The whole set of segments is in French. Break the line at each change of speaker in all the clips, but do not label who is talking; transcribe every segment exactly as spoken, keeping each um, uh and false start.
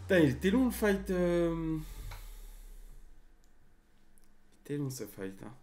Putain, il était long le fight. Euh... Il était long ce fight. Hein.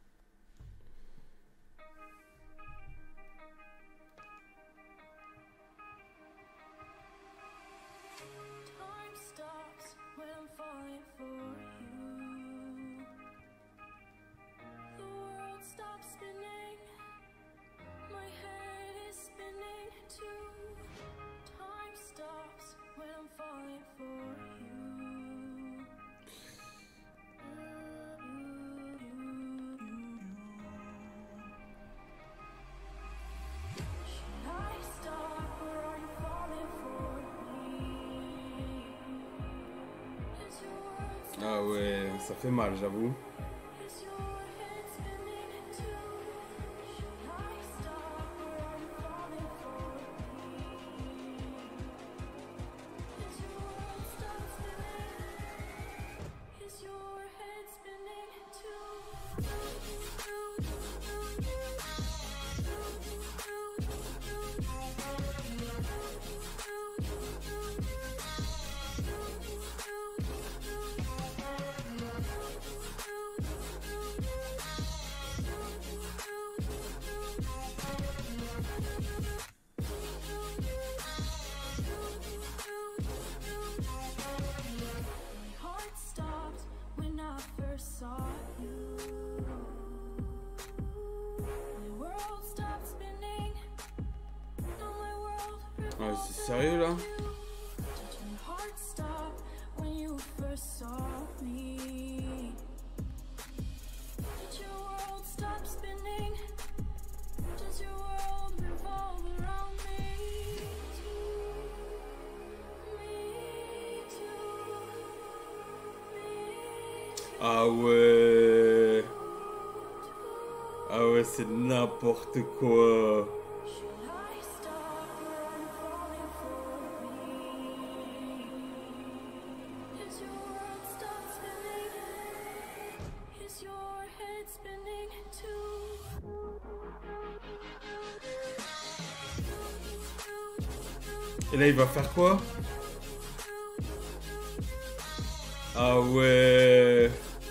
Ah ouais, ça fait mal, j'avoue. Ah, c'est sérieux là? Ah ouais. Ah ouais, c'est n'importe quoi. Et là, il va faire quoi? Ah ouais.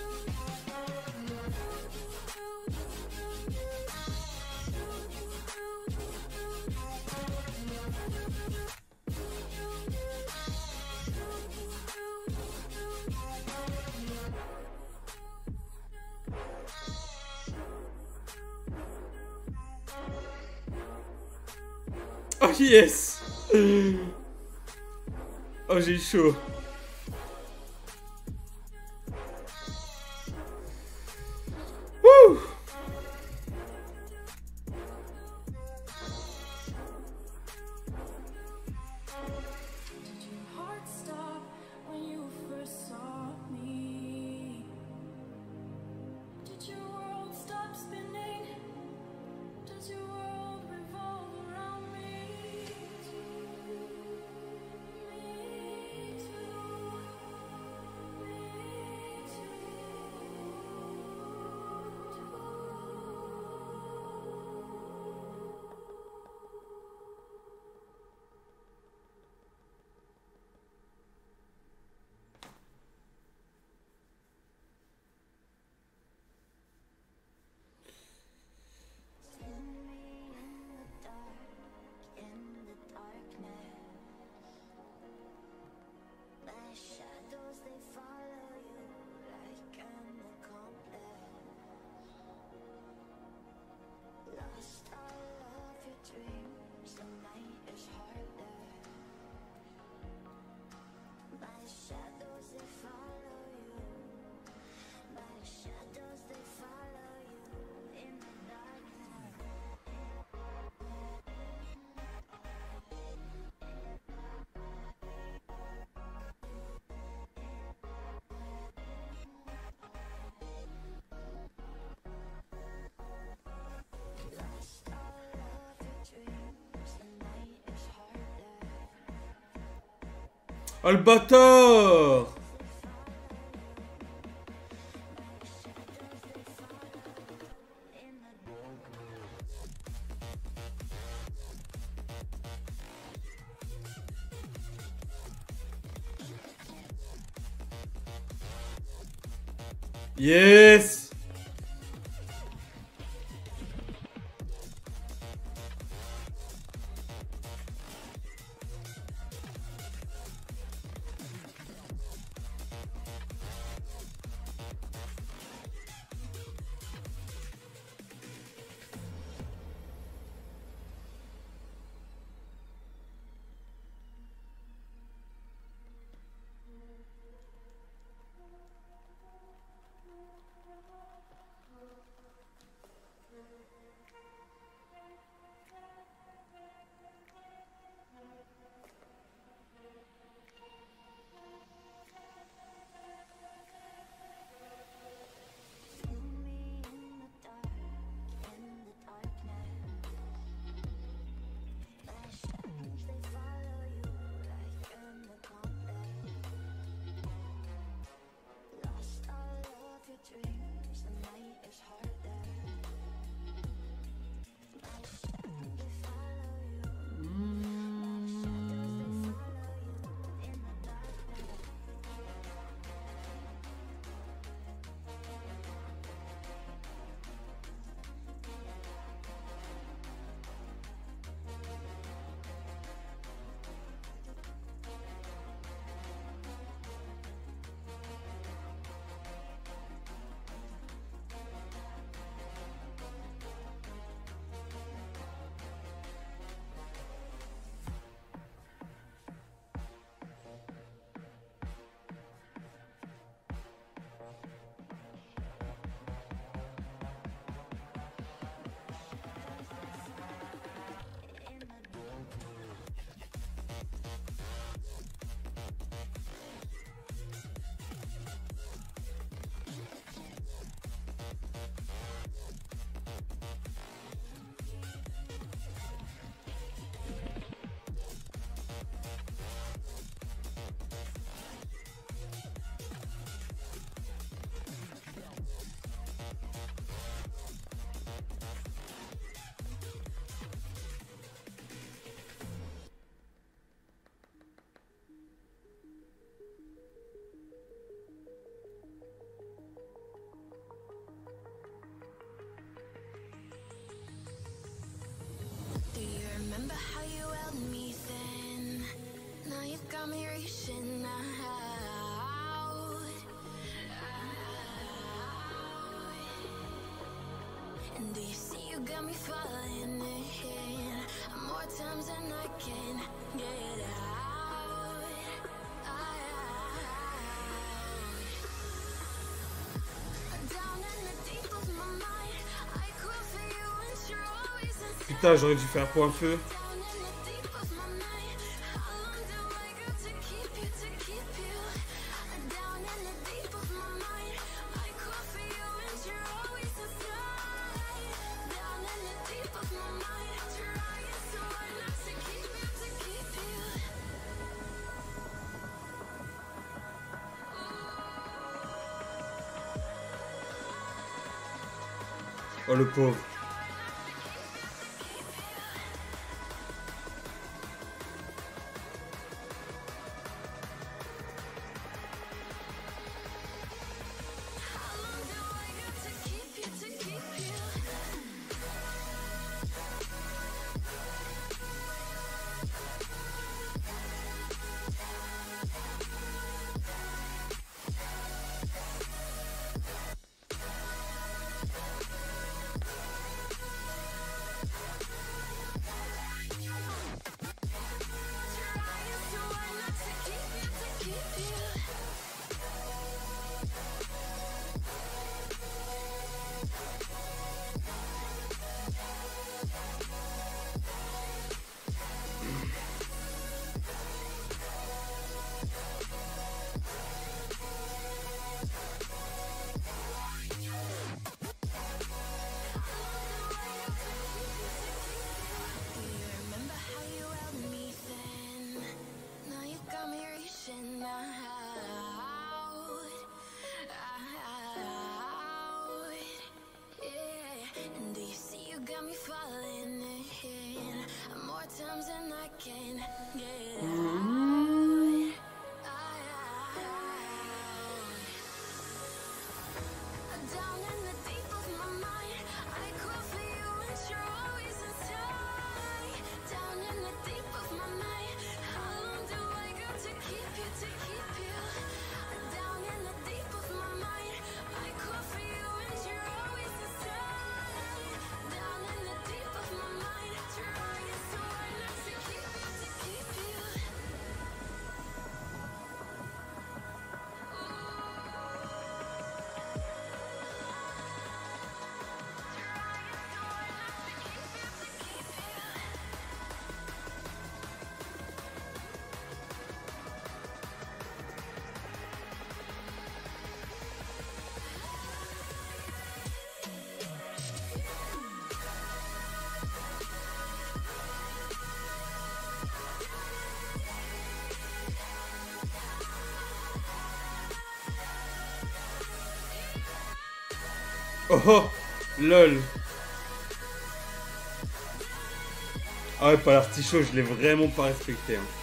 Oh yes. Oh, j'ai chaud. Wouh. Oh le bâtard! Yes.
Remember how you held me then? Now you've got me reaching out, out. And do you see you got me falling in more times than I can get out, out. Down in the deep of my mind, I crawl for you and you're always inside.
Putain, j'aurais dû faire point feu. Oh le pauvre. Oh oh, lol. Ah ouais, pas l'artichaut, je l'ai vraiment pas respecté. Hein.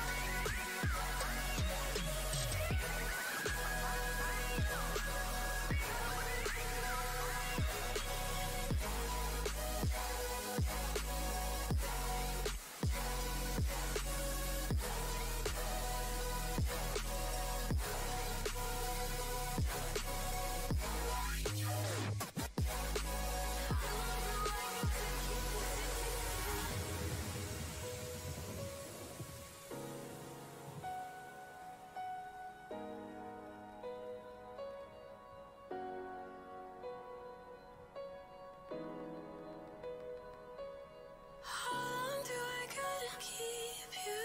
How long do I gotta keep you?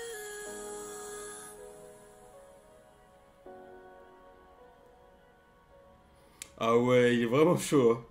Ah ouais, il est vraiment chaud. Hein.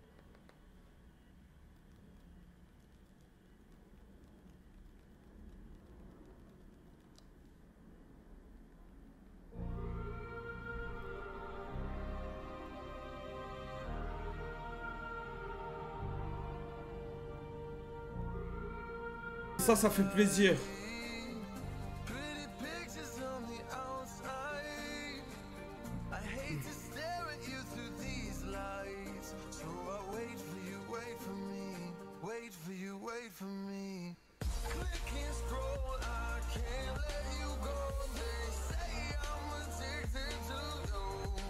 Ça, ça fait plaisir.
Pretty pictures on the outside. I hate to stare at you through these lights. So I wait for you, wait for me. Wait for you, wait for me. Click and scroll, I can't let you go. They say I'm addicted to you.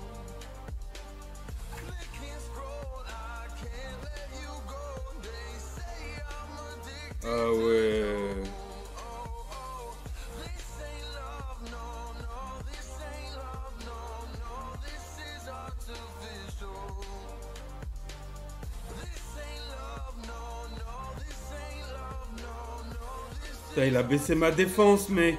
Click and scroll, I can't let you go. They say I'm addicted.
Ah ouais. Putain, il a baissé ma défense, mec.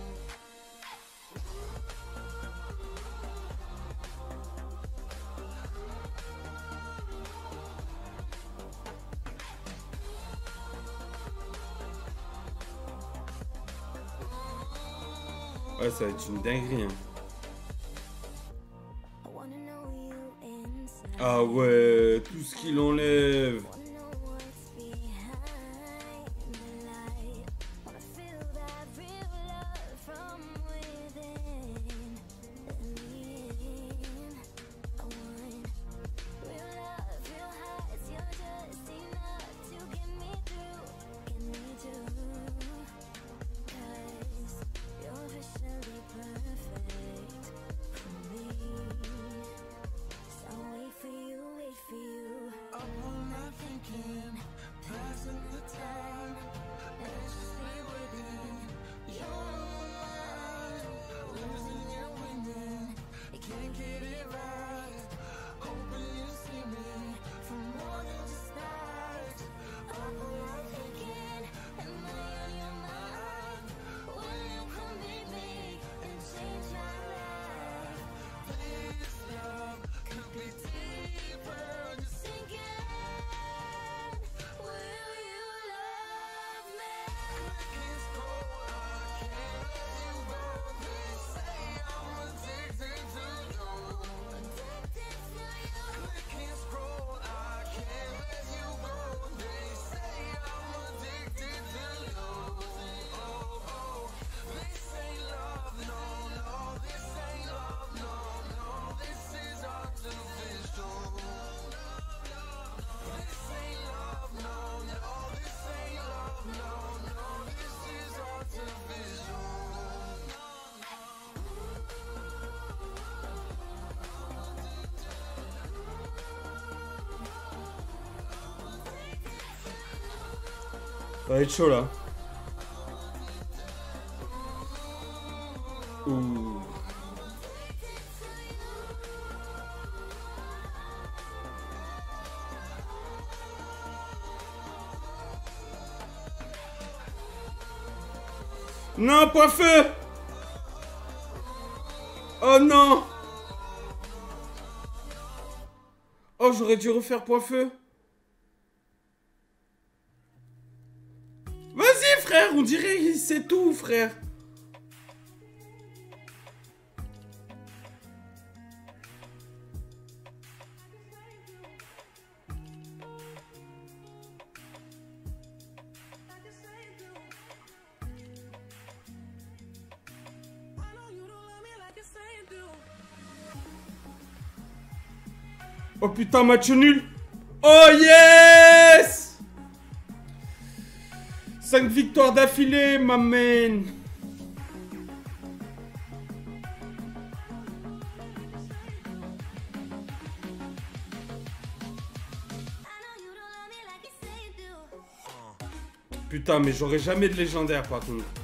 Ouais, ça va être une dinguerie. Hein.
I wanna know you inside.
Ah ouais, tout ce qu'il enlève.
Wanna know what's behind the light. Wanna feel that real love from within. Within. I want real love, real highs. You're just enough to get me through, get me through. 'Cause you're officially perfect for me. So I wait for you, wait for you.
Up all night thinking, passing the time, anxiously waiting. You're mine, losing and winning. You can't get it right. Hoping you see me from more than just that.
Up all night thinking, am I on your mind? Will you come meet me and change my life?
This love could be deeper. Just
Thinking, will you love me?
can't scroll, I can't let you go. They say I'm addicted to you.
Addicted to you.
Can't scroll, I can't let you go. They say I'm addicted to you. Oh, oh, this ain't love, no, no. This ain't love, no, no. This is artificial. This ain't love, no, no. This ain't love, no, no. This is artificial.
Ça va être chaud là. Ouh. Non, point feu. Oh non. Oh, j'aurais dû refaire point feu. Vas-y, frère, on dirait qu'il sait tout, frère. Oh putain, match nul. Oh yes! cinq victoires d'affilée, ma man. Putain, mais j'aurai jamais de légendaire par contre.